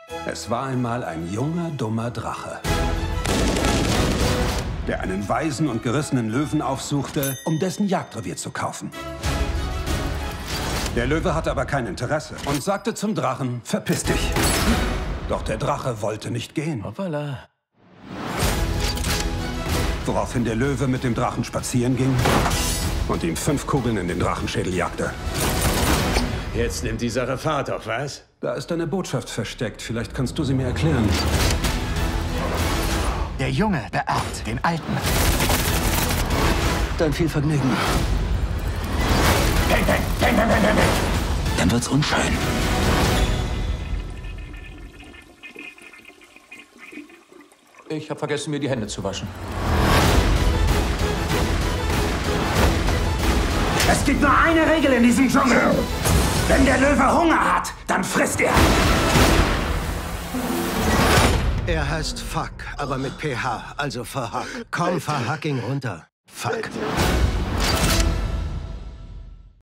Es war einmal ein junger, dummer Drache, der einen weisen und gerissenen Löwen aufsuchte, um dessen Jagdrevier zu kaufen. Der Löwe hatte aber kein Interesse und sagte zum Drachen, verpiss dich. Doch der Drache wollte nicht gehen. Hoppala. Woraufhin der Löwe mit dem Drachen spazieren ging und ihm 5 Kugeln in den Drachenschädel jagte. Jetzt nimmt die Sache Fahrt auf, was? Da ist eine Botschaft versteckt. Vielleicht kannst du sie mir erklären. Der Junge beerbt den Alten. Dann viel Vergnügen. Dann wird's unschön. Ich habe vergessen, mir die Hände zu waschen. Es gibt nur eine Regel in diesem Dschungel. Wenn der Löwe Hunger hat, dann frisst er. Er heißt Fuck, aber mit PH, also verhack. Komm, verhack ihn runter. Fuck.